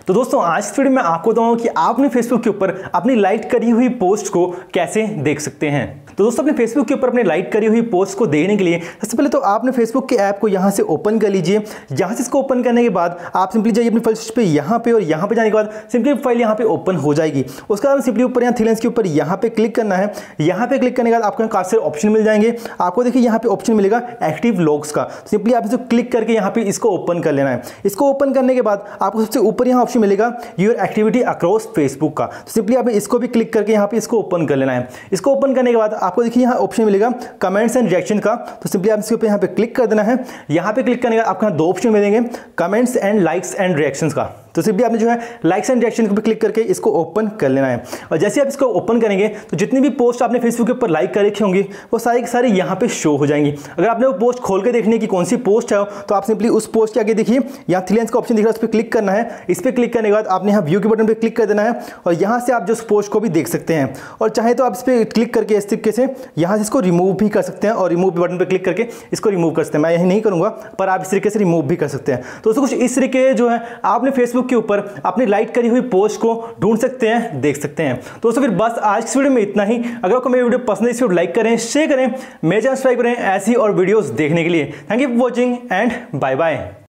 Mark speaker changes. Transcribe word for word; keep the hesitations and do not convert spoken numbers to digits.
Speaker 1: तो दोस्तों आज इस वीडियो में आपको बताऊंगा कि आपने फेसबुक के ऊपर अपनी लाइक करी हुई पोस्ट को कैसे देख सकते हैं। तो दोस्तों अपने फेसबुक के ऊपर अपनी लाइक करी हुई पोस्ट को देखने के लिए सबसे पहले तो आपने फेसबुक के ऐप को यहां से ओपन कर लीजिए। यहां से इसको ओपन करने के बाद आप सिंपली जाइए अपनी फाइल पे यहां पे और यहां पे जाने के बाद सिंपली फाइल यहां पे ओपन हो जाएगी। उसके बाद सिंपली ऊपर यहाँ थ्री लाइन्स के ऊपर यहां पे क्लिक करना है। यहां पे क्लिक करने के बाद आपको काफी सारे ऑप्शन मिल जाएंगे। आपको देखिए यहाँ पे ऑप्शन मिलेगा एक्टिव लॉग्स का। सिंपली आप इसको क्लिक करके यहाँ पे इसको ओपन कर लेना है। इसको ओपन करने के बाद आपको सबसे ऊपर यहाँ ऑप्शन मिलेगा योर एक्टिविटी अक्रॉस फेसबुक का। तो सिंपली आप इसको भी क्लिक करके यहाँ पे इसको ओपन कर लेना है। इसको ओपन करने के बाद आपको देखिए यहाँ ऑप्शन मिलेगा कमेंट्स एंड रिएक्शन का। तो सिंपली आप इसके ऊपर यहाँ पे क्लिक कर देना है। यहाँ पे क्लिक करने के बाद आपको यहाँ दो ऑप्शन मिलेंगे, comments and likes and reactions का। तो सिंपली आपने जो है लाइक्स एंड रिएक्शन पे क्लिक करके इसको ओपन कर लेना है। और जैसे आप इसको ओपन करेंगे तो जितनी भी पोस्ट आपने फेसबुक के ऊपर लाइक कर रखी होंगी वो सारी की सारी यहाँ पे शो हो जाएंगी। अगर आपने वो पोस्ट खोल के देखनी है कि कौन सी पोस्ट है तो आप सिंपली उस पोस्ट के आगे देखिए यहाँ थ्री लाइन्स का ऑप्शन दिख रहा है, उस पर क्लिक करना है। इस पर क्लिक करने के बाद आपने यहाँ व्यू के बटन पर क्लिक कर देना है और यहाँ से आप जो उस पोस्ट को भी देख सकते हैं। और चाहे तो आप इस पर क्लिक करके इस तरीके से यहाँ से इसको रिमूव भी कर सकते हैं और रिमूव बटन पर क्लिक करके इसको रिमूव कर सकते हैं। मैं यही नहीं करूँगा पर आप इस तरीके से रिमूव भी कर सकते हैं। तो कुछ इस तरीके जो है आपने फेसबुक के ऊपर अपनी लाइक करी हुई पोस्ट को ढूंढ सकते हैं, देख सकते हैं। तो दोस्तों फिर बस आज की वीडियो में इतना ही। अगर आपको मेरी वीडियो पसंद है इस वीडियो लाइक करें, शेयर करें, मेरे चैनल सब्सक्राइब करें ऐसी और वीडियोस देखने के लिए। Thank you for watching and bye bye.